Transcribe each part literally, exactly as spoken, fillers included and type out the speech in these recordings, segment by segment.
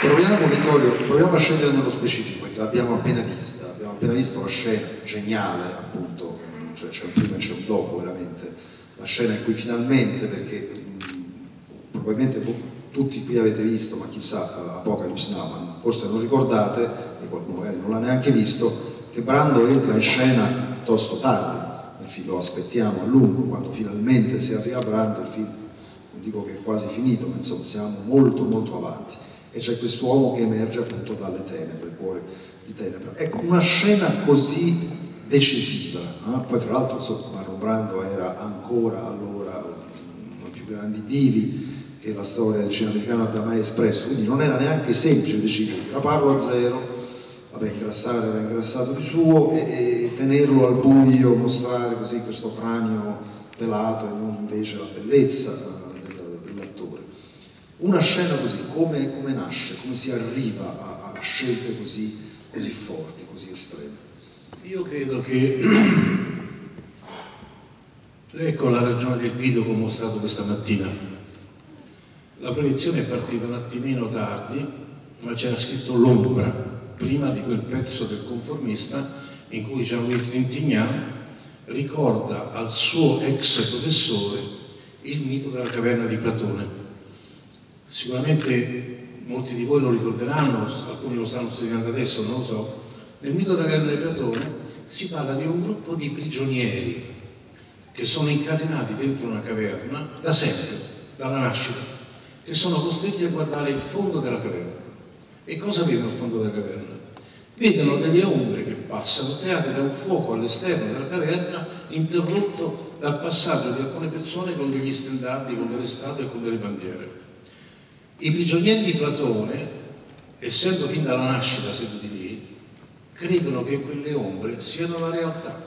Proviamo, Vittorio, proviamo a scendere nello specifico, perché l'abbiamo appena vista, abbiamo appena visto la scena geniale, appunto, cioè c'è un prima e c'è un dopo, veramente, la scena in cui finalmente, perché mh, probabilmente tutti qui avete visto, ma chissà, Apocalypse Now, ma forse non ricordate, e qualcuno magari non l'ha neanche visto, che Brando entra in scena piuttosto tardi nel film, lo aspettiamo a lungo, quando finalmente si arriva a Brando, il film, non dico che è quasi finito, ma insomma siamo molto molto avanti. E c'è quest'uomo che emerge appunto dalle tenebre, il cuore di tenebra. Ecco, una scena così decisiva, eh? Poi fra l'altro insomma, Marlon Brando era ancora allora uno dei più grandi divi che la storia del cinema americano abbia mai espresso, quindi non era neanche semplice decidere, raparlo a zero, vabbè ingrassare era ingrassato di suo, e, e tenerlo al buio, mostrare così questo cranio pelato e non invece la bellezza uh, dell'attore. Una scena così, come, come nasce, come si arriva a, a scelte così, così forti, così estreme? Io credo che, ecco la ragione del video che ho mostrato questa mattina. La proiezione è partita un attimino tardi, ma c'era scritto l'ombra, prima di quel pezzo del conformista, in cui Jean-Louis Trintignant ricorda al suo ex professore il mito della caverna di Platone. Sicuramente molti di voi lo ricorderanno, alcuni lo stanno studiando adesso, non lo so. Nel mito della caverna di Platone si parla di un gruppo di prigionieri che sono incatenati dentro una caverna da sempre, dalla nascita, e sono costretti a guardare il fondo della caverna. E cosa vedono al fondo della caverna? Vedono delle ombre che passano, create da un fuoco all'esterno della caverna, interrotto dal passaggio di alcune persone con degli stendardi, con delle statue e con delle bandiere. I prigionieri di Platone, essendo fin dalla nascita seduti lì, credono che quelle ombre siano la realtà.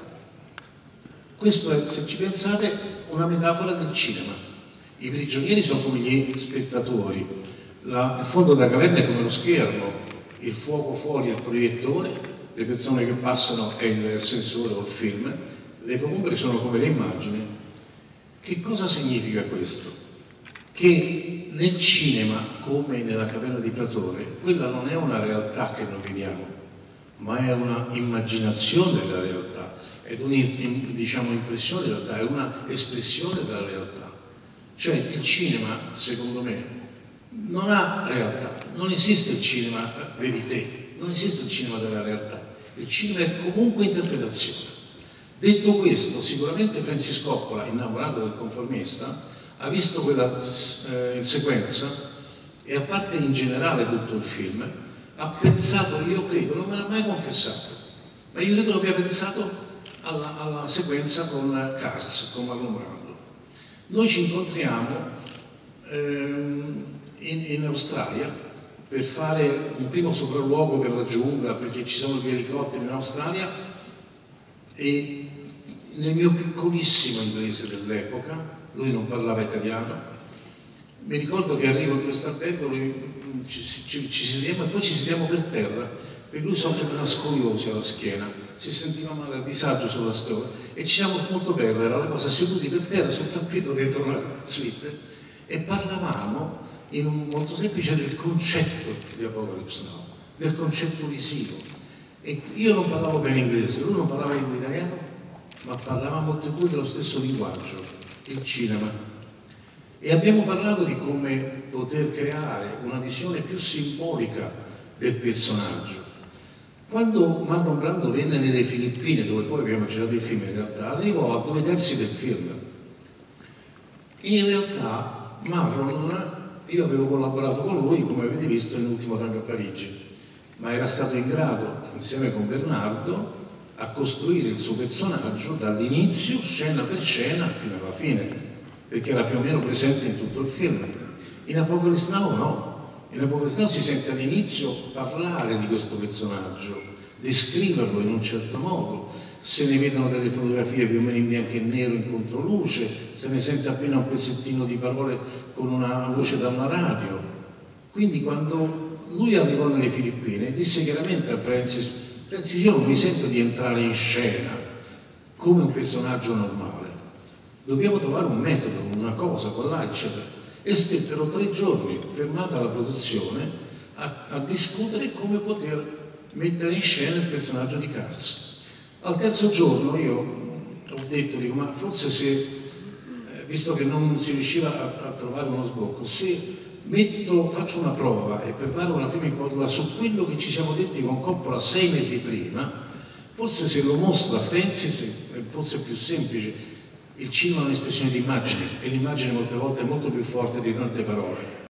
Questo è, se ci pensate, una metafora del cinema. I prigionieri sono come gli spettatori, la, il fondo della caverna è come lo schermo, il fuoco fuori è il proiettore, le persone che passano è il sensore o il film, le ombre sono come le immagini. Che cosa significa questo? Che nel cinema, come nella caverna di Platone, quella non è una realtà che noi vediamo, ma è una immaginazione della realtà, è una diciamo, impressione della realtà, è una espressione della realtà. Cioè il cinema, secondo me, non ha realtà, non esiste il cinema verité, non esiste il cinema della realtà, il cinema è comunque interpretazione. Detto questo, sicuramente Francis Coppola, innamorato del conformista, ha visto quella eh, sequenza e, a parte in generale tutto il film, ha pensato, io credo, non me l'ha mai confessato, ma io credo che abbia pensato alla, alla sequenza con Cars, con Marlon Brando. Noi ci incontriamo ehm, in, in Australia per fare un primo sopralluogo per la giungla, perché ci sono gli elicotteri in Australia, e nel mio piccolissimo inglese dell'epoca, lui non parlava italiano, mi ricordo che arrivo in questo albergo, ci, ci, ci sediamo e poi ci sediamo per terra, perché lui soffre di una scoliosi alla schiena, si sentiva male, a disagio sulla schiena, e ci siamo molto bello, era una cosa, seduti per terra sul tappeto dentro una suite, e parlavamo in un molto semplice del concetto di Apocalypse Now, del concetto visivo. E io non parlavo bene inglese, lui non parlava in italiano, ma parlavamo tutti e due dello stesso linguaggio, il cinema. E abbiamo parlato di come poter creare una visione più simbolica del personaggio. Quando Marlon Brando venne nelle Filippine, dove poi abbiamo girato il film, in realtà arrivò a due terzi del film. In realtà Marlon, io avevo collaborato con lui, come avete visto, nell'ultimo Tango a Parigi, ma era stato in grado, insieme con Bernardo, a costruire il suo personaggio dall'inizio, scena per scena, fino alla fine, perché era più o meno presente in tutto il film. In Apocalypse Now no. In Apocalypse Now si sente all'inizio parlare di questo personaggio, descriverlo in un certo modo, se ne vedono delle fotografie più o meno in bianco e nero in controluce, se ne sente appena un pezzettino di parole con una voce da una radio. Quindi quando lui arrivò nelle Filippine disse chiaramente a Francis: Francis, io non mi sento di entrare in scena come un personaggio normale, dobbiamo trovare un metodo, una cosa, quella, eccetera. E stettero tre giorni, fermata la produzione, a, a discutere come poter mettere in scena il personaggio di Cars. Al terzo giorno io ho detto, dico, ma forse se, eh, visto che non si riusciva a, a trovare uno sbocco, se metto, faccio una prova e preparo una prima inquadratura su quello che ci siamo detti con Coppola sei mesi prima, forse se lo mostro a Francis è forse più semplice. Il cinema è un'espressione di immagine e l'immagine molte volte è molto più forte di tante parole.